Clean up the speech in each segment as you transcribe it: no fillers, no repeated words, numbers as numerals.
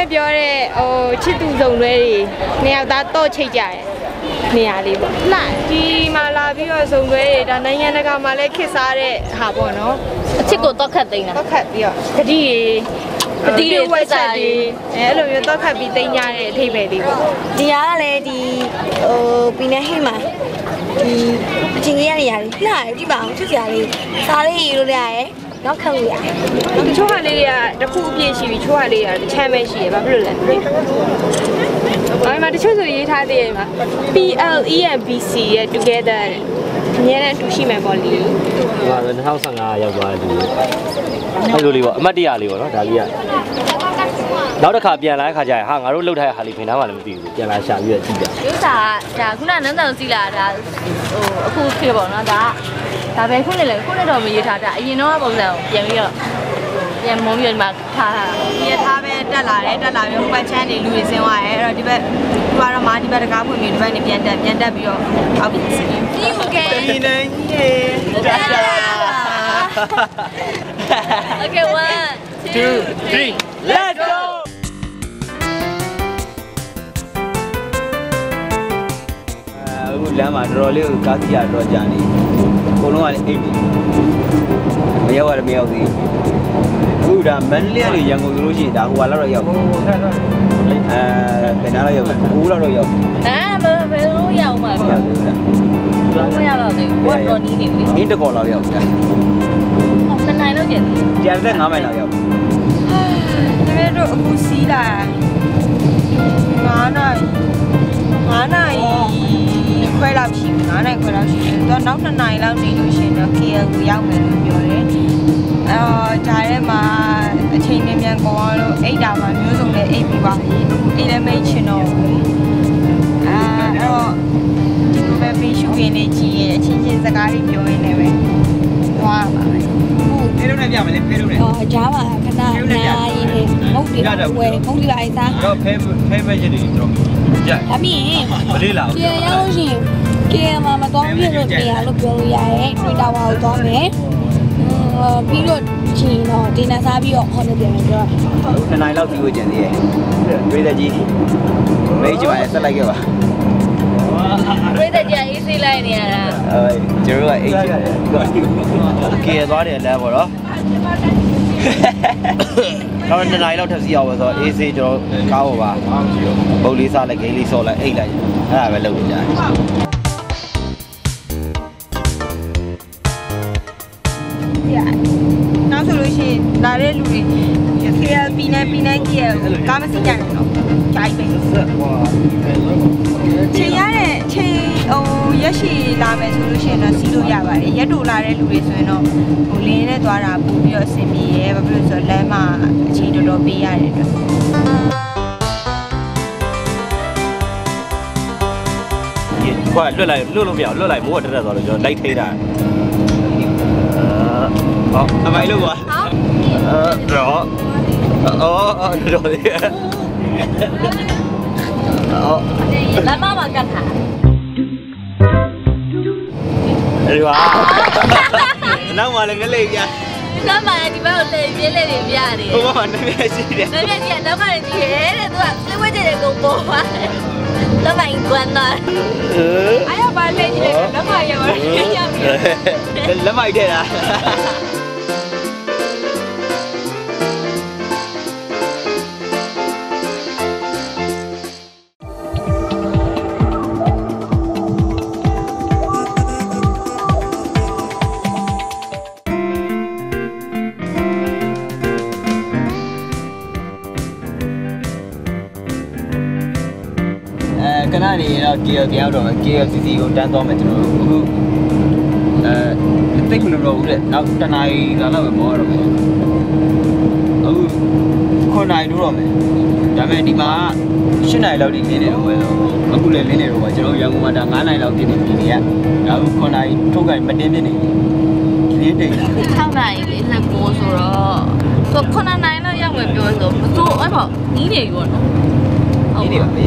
ပြောတဲ့ဟိုချစ်သူစုံတွေနှစ်ယောက်သားတော့ချိတ်ကြတယ်နေရာလေးပေါ့လာဒီမှာလာပြီးတော့စုံတွေဒါနိုင်ငံတကာမှာလည်းခစ်စားတဲ့ဟာပေါ့နော်အချစ်ကိုတော့ခတ်သိမ်းတာတော့ခတ်ပြီးတော့ဂတိတွေဝက်ချက်တွေအဲ့လိုမျိုးတော့ခတ်ပြီးသိမ်းကြတဲ့အထိပ္ပယ်လေးပေါ့ဒီဟာကလည်းဒီဟိုပီနေဟိမှာဒီအချင်းကြီးရနေရတယ်လှတယ်ဒီပါအောင်ချစ်စရာလေးစားလေးရေးလို့ရတယ်နောက်ခံလို့ရတယ်တချို့ဟာလေးတွေကတစ်ခုအပြည့်ရှိပြီးချို့ဟာလေးတွေကတစ်ချမ်းပဲရှိတယ်ဘာဖြစ်လို့လဲအဲ့မှာတချို့ဆိုရေးထားသေးတယ်မှာ PLE and BC ရဲ့ together အများနဲ့တူရှိမယ်ပေါ့လေဟာ2015ရောက်သွားတယ်အဲ့လိုလေးပေါ့အမှတ်တရလေးပေါ့နော်ဒါလေးကနောက်တစ်ခါပြန်လာတဲ့ခါကျရင်ဟာငါတို့လှုပ်ထားတဲ့ဟာလေးခင်ဗျားမှလည်းမသိဘူးပြန်လာရှာပြီးတော့ကြည့်ပြရုပ်စာဒါခုနနန်းတော်ကြည့်လာဒါဟိုအခုဖြစ်ပေါ့နော်ဒါပဲခုနဲ့လေခုနဲ့တော့မရေးထားတာအရင်တော့ပုံစံကိုပြန်ပြီးတော့ပြန်မုံပြီးတော့မှထားတာရထားပဲတက်လာတယ်တက်လာပြီးဟိုဘက်ချမ်းနေလူတွေဆင်းသွားတယ်အဲ့တော့ဒီဘက်ကတော့မှဒီဘက်တကားဖွင့်ပြီးဒီဘက်နေပြန်တက်ပြီးတော့အောက်ပြီးစီးပြီးโอเคဒီနေကြီးတက်တာ Okay 1 2 3 let's goလမ်းမှာတော်တော်လေးကိုကားစီးရတော့ကြာနေအကုန်လုံးကလည်းအိတ်နေမရောက်ရမရောက်သေးဘူးအခုဒါမန္တလေးကနေရန်ကုန်ဆိုလို့ရှိရင်ဒါဟိုဟာလောက်တော့ရောက်ဘယ်နားလောက်ရောက်လဲဘူးလောက်တော့ရောက်ဘယ်လိုရောက်မှာလဲမရတော့ဘူးဘာတော့နီးနေပြီအင်းတကော်လောက်ရောက်ကြာနှစ်နိုင်လောက်ကျန်တဲ့9မိုင်လောက်ရောက်ဒါပေမဲ့တို့အခုစီးလာ9နိုင်ခွဲလောက်ရှိ9နိုင်ခွဲလောက်ရှိတယ်သူကနောက်2နိုင်လောက်နေလို့ရှိရင်တော့ KL ကိုရောက်မယ်လို့ပြောတယ်ဂျားထဲမှာအချိန်နဲ့မြန်ကောင်းလို့အိတ်တာမှာမျိုးစုံနဲ့အိတ်ပြီးပါပြီအိတ်လည်းမိတ်ချင်တော့အဲ့တော့ဒီလိုပဲပြီးရှုရင်းလေးကြည့်ရဲ့အချင်းချင်းစကားလေးပြောရင်းနဲ့ပဲသွားပါမယ်ဖဲလို့နဲ့ပြမယ်လေဖဲလို့နဲ့ဂျားမှာခဏနားရင်းနဲ့မုတ်တီတော့ဝယ်မုတ်တီပါအိစားတော့ဖဲမဲ့ချင်တယ်ကျွန်တော်ကြအမင်းမလေးလာကျေရောက်လို့ရှိရင်ကေမှာမတော်ပြည့်လို့နေရလို့ပြောလို့ရတယ်တွေ့တာပါတော့သွားမယ်ပြီးတော့ချင်းတော့ဒီနာစားပြီးတော့ဟောနေပြန်ပြော2နိုင်လောက်ပြီးဝင်ကြသေးတယ်တွေ့တဲ့ကြီးမိတ်ကျမနဲ့ဆက်လိုက်ခဲ့ပါတွေ့တဲ့ကြီးအေးဆေးလိုက်နေရတာကျွန်တော်ကအေးဆေးကေသွားတယ်လဲပေါ့နော်တော့2နိုင်လောက်ထပ်စီအောင်ပဲဆိုတော့အေးဆေးကျွန်တော်ကားပေါ်ပါဘုတ်လေးစားလိုက်ဂိမ်းလေးဆော့လိုက်အိတ်လိုက်အဲ့ဒါပဲလုပ်နေကြတယ်နောက်ဆိုလို့ရှိရင်လာတဲ့လူတွေ KL ပြည်နယ် KL ကားမစီးကြနဲ့တော့ကြိုက်ပဲချိန်ရတဲ့ချိန်ဟိုရက်ရှိလာမယ်ဆိုလို့ရှိရင်တော့စီးလို့ရပါတယ်ရက်တူလာတဲ့လူတွေဆိုရင်တော့ဟိုလင်းနဲ့သွားတာပို့ပြီးတော့အဆင်ပြေရဲဘာဖြစ်လို့ဆိုတော့လမ်းမှာအချိန်တော်တော်ပေးရတယ်အတွက်ခွာလွတ်လို့မရလွတ်လိုက်မိုးကတက်တက်သွားလို့ကျွန်တော်လိုက်ထိတာဟောအမိုင်လို့ကွာတော့တော့လေလမ်းမှာကတ်တာဒီပါနောက်မှလည်းငလိပ်ပြလမ်းမှာဒီဘက်ကိုလေပြင်းလေတွေပြရတယ်ဟိုမှာနည်းနည်းရှိတယ်နည်းနည်းကြီးနောက်မှလည်းကြီးရဲတဲ့သူကစိတ်ဝဲတဲ့ကိုပေါ်ပါတယ်တော့မိုင်းကွန်းတော့အားရပါလေကြီးလေလက်မရပါဘူးလက်မိုက်တဲ့လားကနနေတော့ KL ပြန်ရောက်တော့မယ် KLCC ကိုတန်းသွားမယ်ကျွန်တော်အခုတိတ်ခုလို့ဘူးတဲ့နောက်တနားရီလောက်ပဲမောရတော့မယ်အခု9နာရီလို့တော့မယ်ဒါပေမဲ့ဒီမှာ10နာရီလောက်ဒီလင်းနေတော့ပဲအခုလည်းလင်းနေတော့ပါကျွန်တော်ရန်ကုန်မှာဒါ9နာရီလောက်ပြည့်နေပြီလေဒါအခု9နာရီထုတ်ကြိုင်မတင်းပြနေပြီလင်းတိတ်6နာရီလေးလက်ကိုဆိုတော့ဆို9နာရီလောက်ရောက်မယ်ပြောဆိုမစိုးအဲ့ပေါ့နီးနေပြီပေါ့နော်နီးနေပါပြီ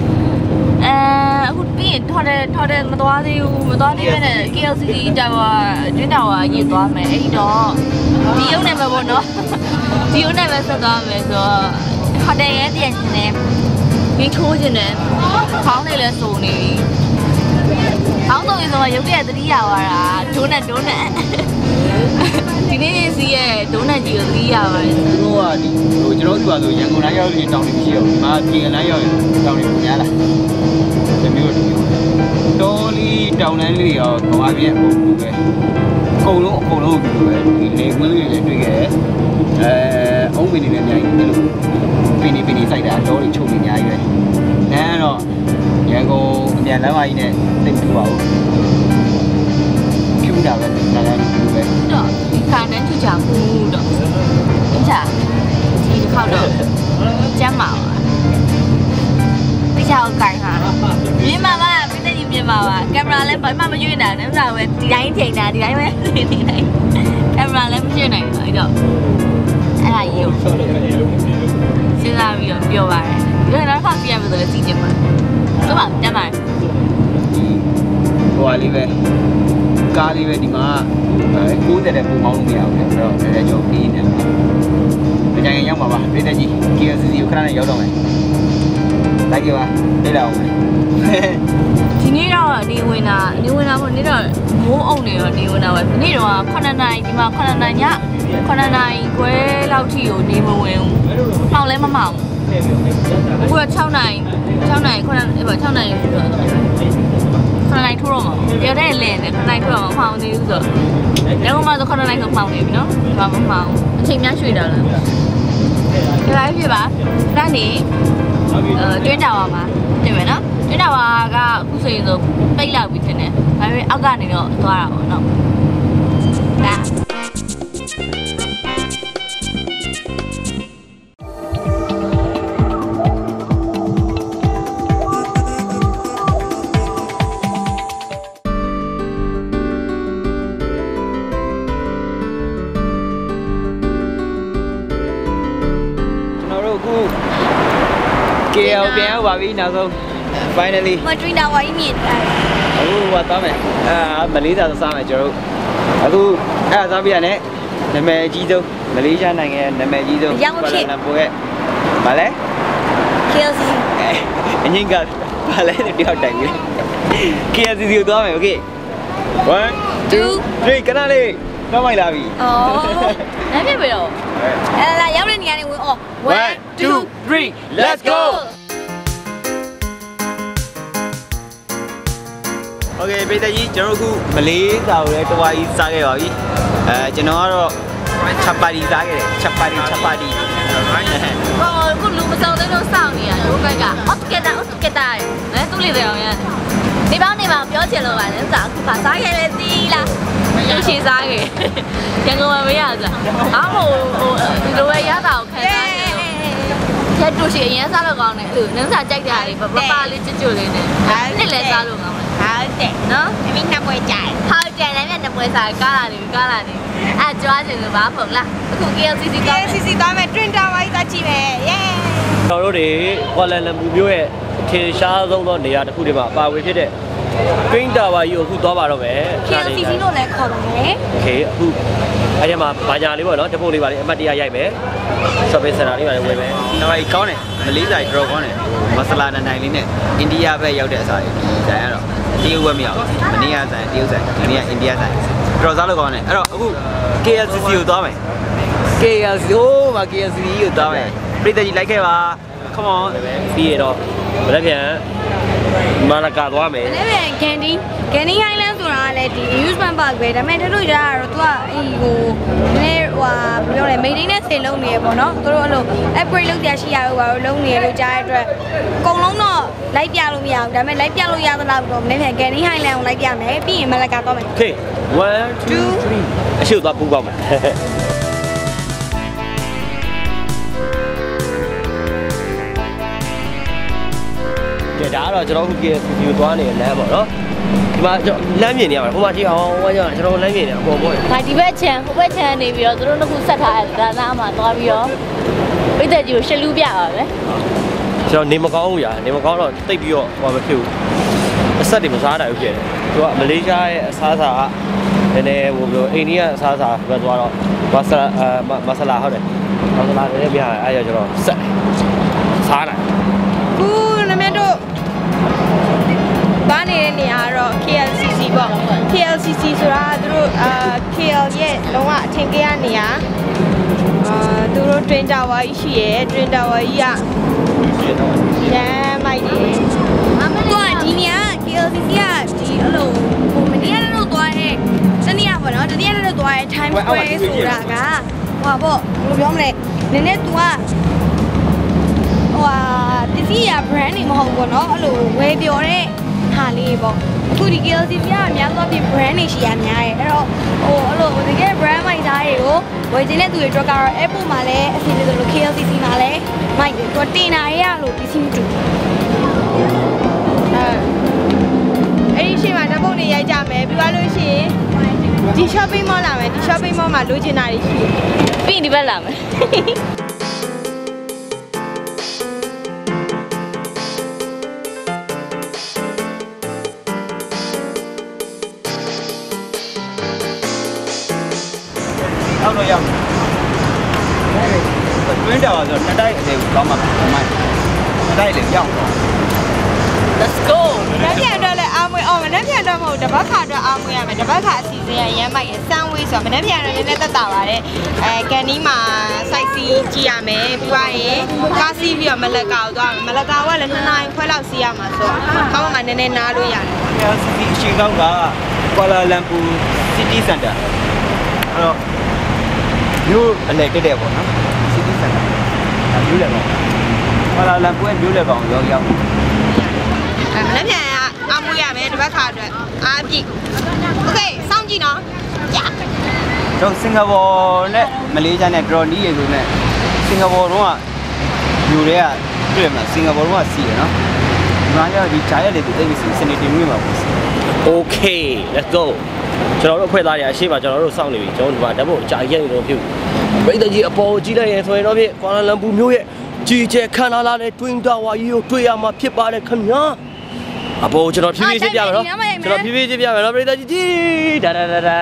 အခုပြီးရင်ထော်တယ်မသွားသေးဘူးမသွားသေးပဲနဲ့ KLCC တာဝါတွင်းတာဝါရေးသွားမယ်အဲ့တော့ဒီရုံနဲ့ပဲပေါ့နော်ဒီရုံနဲ့ပဲဆက်သွားမယ်ဆိုတော့ခေါ်တယ်ရဲ့တည့်ရှင်နဲ့ဒီချိုးခြင်းနဲ့ခေါင်းလေးလည်းစုံနေပြီခေါင်းစုံရင်ဆိုတော့ရုပ်တရက်သတိရသွားတာဒိုးနဲ့ဒီနေ့စီးရဲ့ဒိုးနဲ့ကြီးကိုသတိရပါတယ်သူတို့ကဒီဟိုကျွန်တော်တို့ကဆိုရန်ကုန်တိုင်းရောက်ရင်တောင်းနေမရှိတော့ဘူးဒီမှာပြည်တိုင်းရောက်ရင်တောင်းနေပုံများလားဒီမျိုးတော်လီတောင်းတန်းလေးရောဘဝပြည့်အကုန်ပဲအကုန်လုံးဒီလိုပဲဒီလေကွင်းလေးတွေတွေ့ခဲ့အုံးပင်တွေလည်းအများကြီးအဲ့လိုပင်စိုက်တာတော့ချုပ်နေအများကြီးပဲနန်းတော့ရန်ကုန်အမြန်လမ်းမကြီးနဲ့တိတ်ပြပါဦးဖြူတာပဲနားလမ်းဖြူပဲတော့ဒီခါနဲ့ချူချာဘူးတော့အင်းချာဒီတစ်ခေါက်တော့ကျမ်းပါပါဒီချာကိုကိုင်ဟာမြင်ပါပါပြည့်တည်မြင်ပါပါကင်မရာလည်းဘာမှမရွေးနိုင်ဘူးဒါပဲဒီတိုင်းချိန်တာဒီတိုင်းပဲနေနိုင်ကင်မရာလည်းမရွေးနိုင်ဘူးအဲ့တော့အဲ့ဒါကြီးကိုစဉ်းစားပြီးတော့ပြောပါတယ်ဒီတော့ခေါက်ပြရမယ်ဆိုတော့စီးချင်ပါဆိုပါကျမ်းပါတယ်ဟိုဟာလေးပဲကားလေးပဲဒီမှာ60တဲ့ပုံမောင်းလို့မရဘူးအဲ့တော့လည်းကျွန်တော်ပြီးနေတယ်ဒီတိုင်းရောက်ပါပါပြည်သက်ကြီး KLCC ကိုခဏနဲ့ရောက်တော့မယ်လိုက်ကြပါပြေးလာအောင်မယ်ဒီနေ့တော့နေဝင်တာပေါ့နေ့တော့မိုးအုံနေတော့နေဝင်တာပဲနေ့တော့9နာရီဒီမှာ9နာရီည9နာရီခွဲလောက်ထိကိုနေမဝင်ဘူး။ထောင်လဲမမောင်ဘူး။အခုတော့6နာရီ9နာရီဆိုတော့9နာရီထိုးတော့မှာ။ပြောတဲ့လင်းနဲ့9နာရီထိုးတော့မဖောင်သေးဘူးဆိုတော့။လည်းမှဆို9နာရီဆိုဖောင်နေပြီနော်။ဒါမှမဖောင်အချိန်များရွှေ့တာလား။ဒီလိုက်ပြပါ။ဒါနေတွင်းတာပါမှာတင်မယ်နော်တွင်းတာပါကအခုဆိုရင်ဆိုပိတ်လောက်ပြီးတင်တယ်ဒါပေမဲ့အောက်ကနေတော့သွားတာပေါ့နော်ဒါ Kyaw ပြန်ရောက်ပါပြီနောက်ဆုံး finally မတွင်းတာဝိုင်းမြင့်တယ်အခုဟိုသွားမယ်မလေးရှားစားမယ်ကျွန်တော်တို့အခုအဲ့ဒါစားပြရနဲ့နာမည်အကြီးဆုံးမလေးရှားနိုင်ငံရဲ့နာမည်အကြီးဆုံးရောင်းဖြစ်ပို့ရဲ့ဗာလဲ KLCC အငိမ့်ကဗာလဲတယောက်တိုင်ပြီ KLCC ကိုသွားမယ် okay 1 2 3ခဏလေးတော့မိုက်လာပြီအဲ့ပြပြီတော့အဲ့လာရောက်တဲ့နေရာနေဝင် 1 2 3 let's go Okay ပြည်သက်ကြီးကျွန်တော်တို့အခုမလေးစာကိုလည်းတဝါကြီးစားခဲ့ပါပြီကျွန်တော်ကတော့ချက်ပါတီစားခဲ့တယ်ချက်ပါတီဟောခုလူမဆောင်သေးလို့စောင့်နေရဒုက္ခကအော့ကက်တာလဲသူ့လေးတွေအောင်ရနေပေါင်းပြောချင်လို့ပါလဲစားအခုပါစားခဲ့လေသီးလားရုပ်ရှင်စားခဲ့ရန်ကုန်မှာမရဘူးလားဟိုဒီလိုပဲရတာကိုခံစားနေရက်တူရှိအရင်စားလို့ကောင်းတယ်နန်းစာကြိုက်တဲ့ဟာလေးပပလေးကျွတ်လေးနဲ့နှစ်လဲစားလို့ကောင်းတယ်ဟုတ်တယ်နော်အမိနှစ်ပွဲကြိုက်ဟုတ်တယ်လည်းနှစ်ပွဲစားကားလာနေအဲ့ကြွားချင်လို့ပါဖုံလားအခု KLCC သွားမယ်တွင်တာဝိုင်းသွားကြည့်မယ်ယေးကျွန်တော်တို့တွေကွာလာလမ်ပူမြို့ရဲ့ထင်ရှားဆုံးသောနေရာတစ်ခုဒီမှာပါဝင်ဖြစ်တဲ့တွင်းတာဝါကြီးကိုအခုသွားပါတော့မယ် KLCC လို့လည်းခေါ်ပါတယ် Okay အခုအဲ့ဒီမှာဘာညာလေးပေါ့နော်တပုတ်လေးပါလေးအမှတ်တရရိုက်မယ် Shopping Center လေးပါလေးဝယ်မယ်နောက်ကြီးကောင်းတယ်မလေးစားတော်ကောင်းတယ်မဆလာနိုင်လေးနဲ့အိန္ဒိယဘက်ရောက်တဲ့အစားကြီးဒါရတော့တရုတ်ဘက်မရောက်မနေ့ကဆိုင်တရုတ်ဆိုင်ဒီနေ့ကအိန္ဒိယဆိုင်တော်စားလို့ကောင်းတယ်အဲ့တော့အခု KLCC ကိုသွားမယ် KLCC မှာ KLCC ကိုသွားမယ်ပြည်သက်ကြီးလိုက်ခဲ့ပါ come on ပြီးရတော့ဘယ်ပြန်မာနကာသွားမယ်လည်းပြန်ကန်ဒီဟိုင်းလန်းဆိုတာကလည်းဒီ amusement park ပဲဒါပေမဲ့တို့ရတာတော့သူကအဲ့ဟိုနည်းဟိုပြောလဲ maintenance တွေလုပ်နေရပေါ့နော်တို့အဲ့လို upgrade လုပ်ကြရှိရလို့ပါလို့လုပ်နေရလို့ကြားတဲ့အတွက်အကုန်လုံးတော့လိုက်ပြလို့မရဘူးဒါပေမဲ့လိုက်ပြလို့ရသလောက်တော့မနေ့ပြန်ကန်ဒီဟိုင်းလန်းကိုလိုက်ပြမယ်ပြီးရင်မလကာသွားမယ် Okay 1 2 3အရှိသွားပူပေါက်မယ်ဒါကတော့ကျွန်တော်ခု KLCC ကိုသွားနေတဲ့လမ်းပေါ့နော်ဒီမှာလမ်းမြင်နေရမှာဟိုမှာကြည့်အောင်ဟိုကကျွန်တော်လမ်းမြင်နေအပေါ်ပေါ့ဒါဒီဘက်ချမ်းဟိုဘက်ချမ်းနေပြီးတော့သူတို့နှစ်ခုဆက်ထားတဲ့ဒါသားမှာသွားပြီးတော့ပိတ်သက်ကြီးကိုရှလူးပြပါပဲကျွန်တော်နေမကောင်းဘူးညာနေမကောင်းတော့တိတ်ပြီးတော့ဟိုမဖြစ်ဘူးအဆက်တွေမစားနိုင်ဘူးဖြစ်တယ်သူကမလေးရှားရဲ့အစားအစာကနည်းနည်းဟိုပြောအိန္ဒိယအစားအစာပဲသွားတော့မဆလာဟုတ်တယ်မဆလာလည်းပြရတယ်အဲ့ရကျွန်တော်ဆက်စားနိုင်ခုနမတို့ဘာနေတဲ့နေရာတော့ KLCC ပေါ့ KLCC ဆိုတာသူတို့KL ရဲ့လုံးဝအထင်ကြီးရနေရာသူတို့ Twin Tower ကြီးရှိရယ် Twin Tower ကြီးကရမ်းမိုက်တယ်တော့ဒီနေရာ KLCC ကဒီအဲ့လိုဟိုမနေ့ကတော့သွားတဲ့တနေ့ကပေါ့နော်တနေ့ကတော့သွားတဲ့ Time Square ဆိုတာကဟိုပေါ့ဘယ်လိုပြောမလဲနည်းနည်း तू ကဟိုတတိယ brand နေမဟုတ်ဘူးเนาะအဲ့လိုဝယ်ပြောတဲ့ဟာလေးပေါ့အခုဒီ KLCC ကအများဆုံးပြင် brand နေရှိရများရဲ့အဲ့တော့ဟိုအဲ့လိုတကယ် brand မိုက်သားတွေကိုဝယ်ခြင်းတဲ့သူတွေအတွက်ကတော့ Apple မှာလည်းအစီအစဉ်လို KLCC မှာလည်းမိုက်တယ်သူတင်တာရလို့ပစ္စည်းမတူအဲ့ဒီရှိမှဓာတ်ပုံတွေရိုက်ကြမယ်ပြီးသွားလို့ရှိရင်ဒီ shopping mall လာမယ်ဒီ shopping mall မှာလိုချင်တာတွေရှိတယ်ပြီးဒီဘက်လာမယ်အောက်တော့ရောက်တွင်းတာဆိုတော့နှစ်တိုက်အလေးကိုကောင်းမှာမိုက်နှစ်တိုက်လေးရောက်တော့ Let's go နက်ပြန်တော့လဲအားမွေးအောင်နက်ပြန်တော့မဟုတ်တပတ်ခါတော့အားမွေးရမယ်တပတ်ခါအစီအစဉ်ရရမ်းမိုက်ရစမ်းဝေးဆိုတော့နက်ပြန်တော့နည်းနည်းသက်သာပါတယ်ကန်နီးမှာ site စီးကြည့်ရမယ်ပြီးသွားရင်ကားစီးပြီးတော့မလက်ကာကိုသွားမယ်မလက်ကာကလည်း2 နာရီခွဲလောက်စီးရမှာဆိုတော့ကောင်းမှနည်းနည်းနားလို့ရတယ် KLCC အရှိန်ကောင်းကကွာလာလမ်ပူ City Center အဲ့တော့မြို့အလဲတက်တယ်ပေါ့နော် City Center ဒါမြို့လည်းပေါ့ကွာလာလမ်ပူရဲ့မြို့လည်းပေါ့ရောက်မနေ့ပြန်အားမွေးရမယ်တပတ်ခါအတွက်အားပြည့် Okay စောင့်ကြည့်နော်တော့စင်ကာပူနဲ့မလေးရှားနဲ့တော်နီးရေဆိုနဲ့စင်ကာပူတော့မြို့တွေကတွေ့မှာစင်ကာပူတော့စီရနော်ဒီမှာရောက်ဒီဂျာရက်တွေတိတ်ပြီးစနေတင်ဝင်မှာပေါ့ Okay let's go ကျွန်တော်တို့အဖွဲ့သားတွေအရှိမကျွန်တော်တို့စောင့်နေပြီကျွန်တော်တို့ဒီမှာဓာတ်ပုံအကြာရက်နေတော့ပြုပြည်သူကြီးအပေါ်ကြီးလိုက်ရင်ဆိုရင်တော့ဖြင့်ကွာလာလမ်ပူမြို့ရဲ့ကြီးကျယ်ခမ်းနားလာတဲ့ Twin Tower ကြီးကိုတွေ့ရမှာဖြစ်ပါတယ်ခင်ဗျာအပေါ်ကျွန်တော်ဖြည်းဖြည်းချင်းပြမယ်နော်ကျွန်တော်ဖြည်းဖြည်းချင်းပြမယ်နော်ပြည်သူကြီးဒါဒါဒါဒါ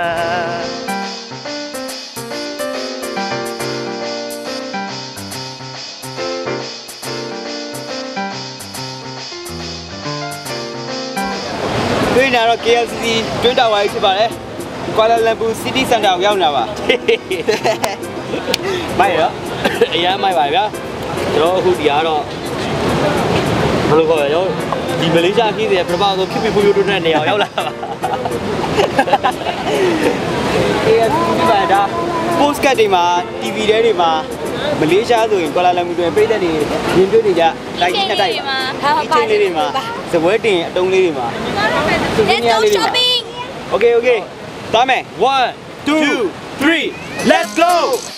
တွေ့နေတော့ KLCC တွင်းတာဝါကြီးဖြစ်ပါတယ်ကွာလာလမ်ပူ City Center ကိုရောက်နေတာပါမိုက်ရောအရင်မိုက်ပါဗျာကျွန်တော်အခုဒီကတော့ဘယ်လိုခေါ်ရလဲဒီမလေးရှားခီးတွေပြပအောင်ဖြစ်ဖြစ်ဖွေးတိုးတဲ့နေရာရောက်လာပါ KLCC ပါဒါ postcard တွေမှာ TV တွေမှာမလေးရှားဆိုရင်ကွာလာလမ်ပူတွင်ပြည်သက်တွေမြင်တွေ့နေကြတိုက်နှစ်တိုက်ပါဒီချင်းလေးတွေမှာစပွဲတင်အတုံးလေးတွေမှာ Let's go shopping Okay သားမယ် 1 2 3 let's go